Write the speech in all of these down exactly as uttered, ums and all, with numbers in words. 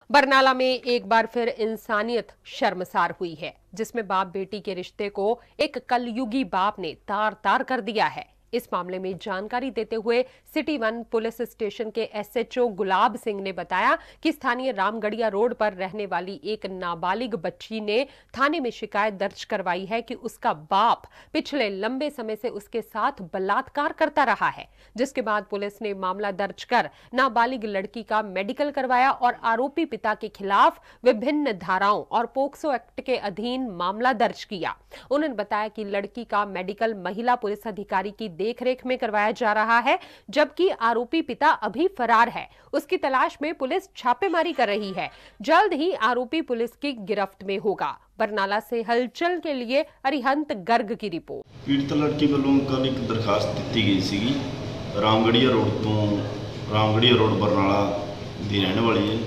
बरनाला में एक बार फिर इंसानियत शर्मसार हुई है, जिसमें बाप बेटी के रिश्ते को एक कलयुगी बाप ने तार तार कर दिया है। इस मामले में जानकारी देते हुए सिटी वन पुलिस स्टेशन के एसएचओ गुलाब सिंह ने बताया कि स्थानीय रामगढ़िया रोड पर रहने वाली एक नाबालिग बच्ची ने थाने में शिकायत दर्ज करवाई है कि उसका बाप पिछले लंबे समय से उसके साथ बलात्कार करता रहा है, जिसके बाद पुलिस ने मामला दर्ज कर नाबालिग लड़की का मेडिकल करवाया और आरोपी पिता के खिलाफ विभिन्न धाराओं और पोक्सो एक्ट के अधीन मामला दर्ज किया। उन्होंने बताया कि लड़की का मेडिकल महिला पुलिस अधिकारी की देखरेख में करवाया जा रहा है, जबकि आरोपी पिता अभी फरार है। उसकी तलाश में पुलिस छापेमारी कर रही है। जल्द ही आरोपी पुलिस की गिरफ्त में होगा। बरनाला से हलचल के लिए अरिहंत गर्ग की रिपोर्ट। पीड़ित लड़की वालों कल एक दरखास्त दी गई सी रामगढ़िया रोड तो रामगढ़िया रोड बरनाला की रहने वाली है,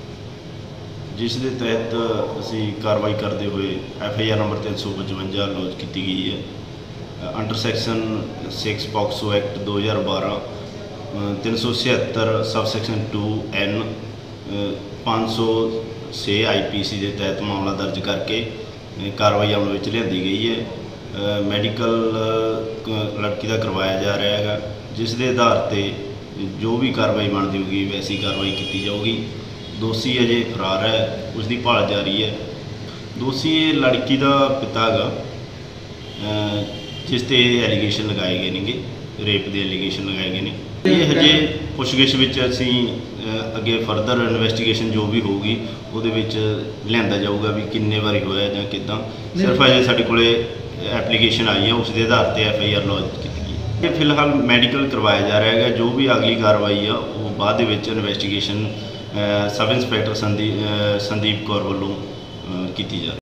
जिस दे तहत असी कार्रवाई करते हुए एफ आई आर नंबर तीन सौ पचवंजा लॉन्च की गई है under section six POCSO act दो हज़ार बारह तीन सौ छिहत्तर सब सैक्शन टू एन पाँच सौ छे आई पी सी के तहत मामला दर्ज करके कार्रवाई अमल में लियांदी गई है। मैडिकल लड़की का करवाया जा रहा है, जिस दे आधार पर जो भी कार्रवाई बनती होगी वैसी कार्रवाई की जाऊगी। दोषी अजे फरार है, उसकी भाल जारी है। दोषी लड़की का पिता है, जिस ते एलीगेशन लगाए गए ने, रेप के एलीगेशन लगाए गए हैं। ये हजे पुछगिछ विच असी अगे फरदर इन्वेस्टिगेशन जो भी होगी उहदे विच लियांदा जाऊगा भी किन्ने बारी होया जां किदां। सिर्फ अजे साडे कोले एप्लीकेशन आई है, उस दे आधार पर एफ आई आर लॉन्च की गई है। फिलहाल मैडिकल करवाया जा रहा है, जो भी अगली कार्रवाई है वो बाद विच investigation sub inspector Sandeep Sandeep Kaur वालों की जा रही है।